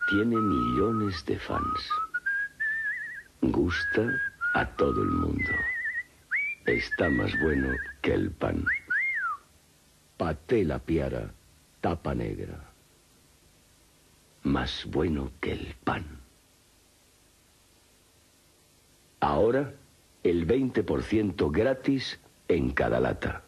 Tiene millones de fans. Gusta a todo el mundo. Está más bueno que el pan. Paté la piara, tapa negra. Más bueno que el pan. Ahora, el 20% gratis en cada lata.